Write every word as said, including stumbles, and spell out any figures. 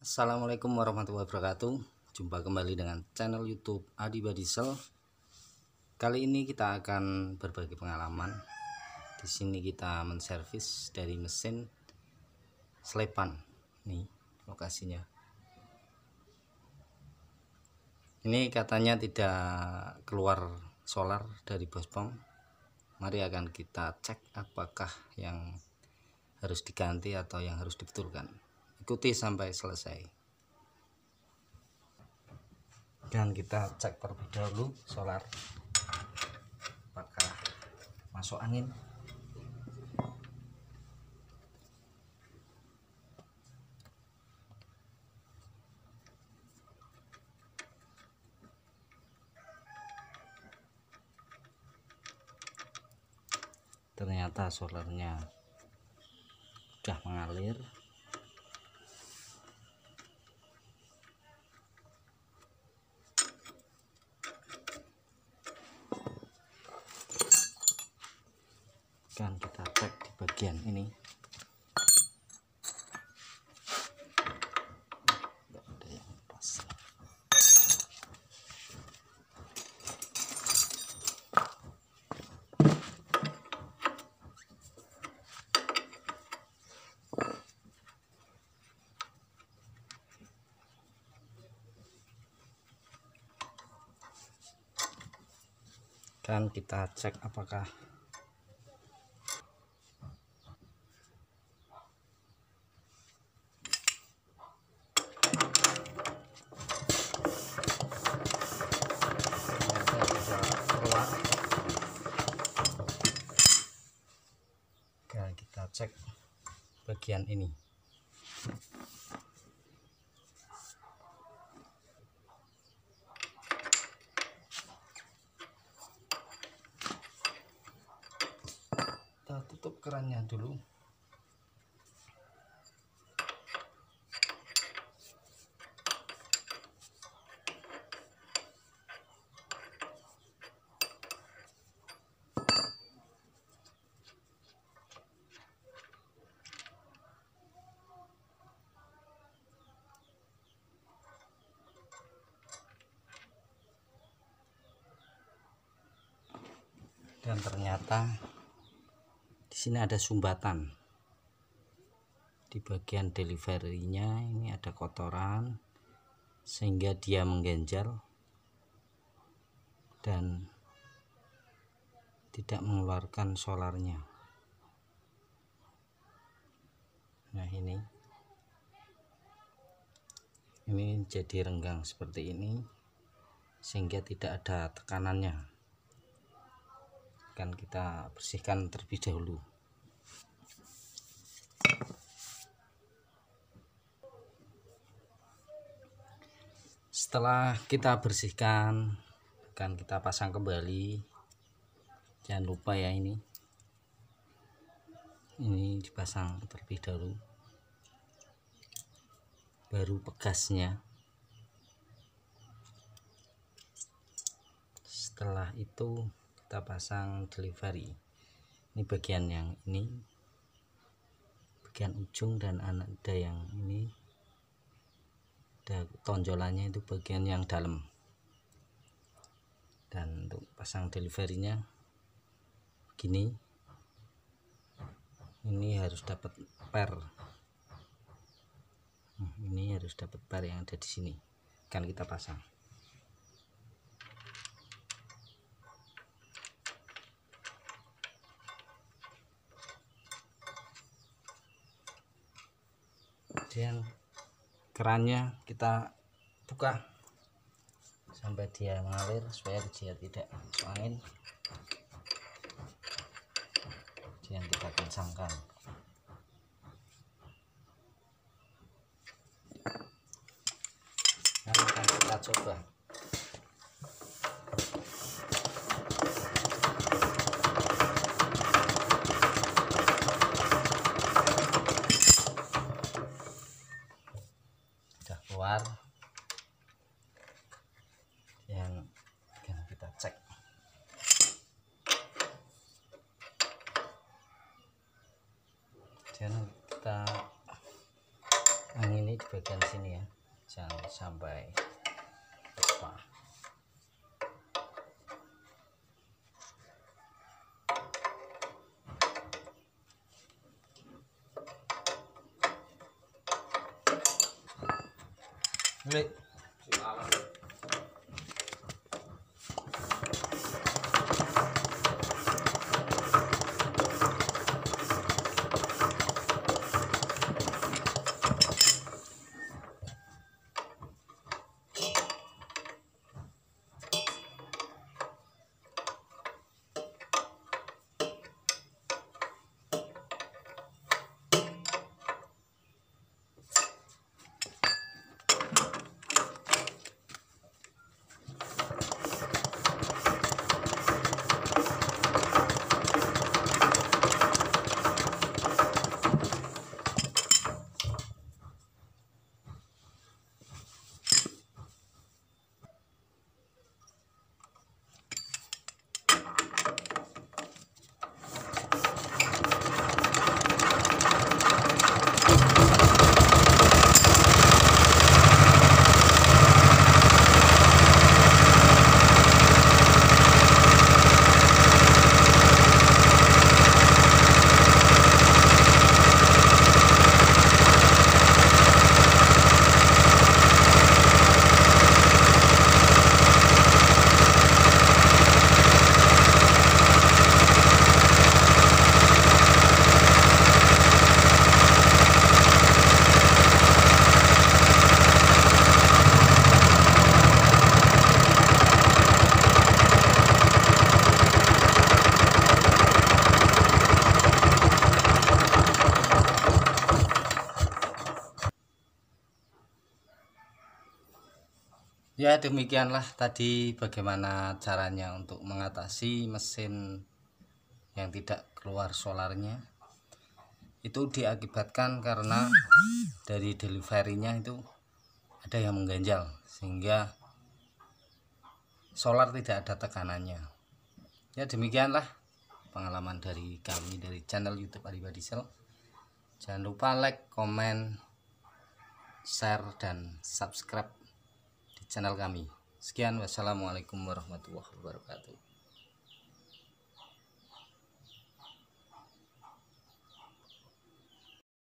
Assalamualaikum warahmatullahi wabarakatuh. Jumpa kembali dengan channel YouTube Adi Badisel. Kali ini kita akan berbagi pengalaman. Di sini kita menservis dari mesin Slepan. Nih lokasinya. Ini katanya tidak keluar solar dari bospom. Mari akan kita cek apakah yang harus diganti atau yang harus dibetulkan. Ikuti sampai selesai. Dan kita cek terlebih dahulu solar apakah masuk angin. Ternyata solarnya sudah mengalir. Kan kita cek di bagian ini. Tidak ada yang pas. Kan kita cek apakah keluar. Oke, kita cek bagian ini. Kita tutup kerannya dulu. Dan ternyata di sini ada sumbatan di bagian deliverynya. Ini ada kotoran sehingga dia mengganjal dan tidak mengeluarkan solarnya. Nah ini ini jadi renggang seperti ini sehingga tidak ada tekanannya. Akan kita bersihkan terlebih dahulu. Setelah kita bersihkan, akan kita pasang kembali. Jangan lupa ya, ini ini dipasang terlebih dahulu, baru pegasnya. Setelah itu kita pasang delivery. Ini bagian yang ini, bagian ujung, dan ada yang ini, ada tonjolannya, itu bagian yang dalam. Dan untuk pasang deliverynya begini. Ini harus dapat per. Nah, ini harus dapat per yang ada di sini. Kan kita pasang. Kemudian kerannya kita buka sampai dia mengalir supaya dia tidak masuk angin. Kemudian kita kencangkan. Nah, akan kita coba. Sudah keluar. Yang akan kita cek. Dan kita angin ini di bagian sini. ya, jangan sampai lupa. Baik. Ya, demikianlah tadi bagaimana caranya untuk mengatasi mesin yang tidak keluar solarnya. Itu diakibatkan karena dari deliverynya itu ada yang mengganjal, sehingga solar tidak ada tekanannya. Ya, demikianlah pengalaman dari kami dari channel YouTube Adi Diesel. Jangan lupa like, komen, share, dan subscribe channel kami. Sekian, wassalamualaikum warahmatullahi wabarakatuh.